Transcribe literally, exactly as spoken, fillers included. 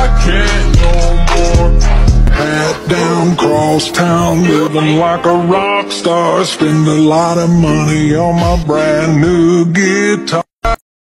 can't no more. Hat down, cross town, living like a rock star. Spend a lot of money on my brand new guitar.